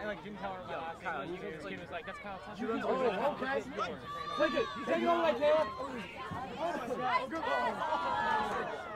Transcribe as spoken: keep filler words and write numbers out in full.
like didn't tell her about last Kyle, name. you He was can- like, he was like, that's Kyle Tucker. Oh, okay. Take it. Take it all the way, Caleb. Oh, my God. Good ball.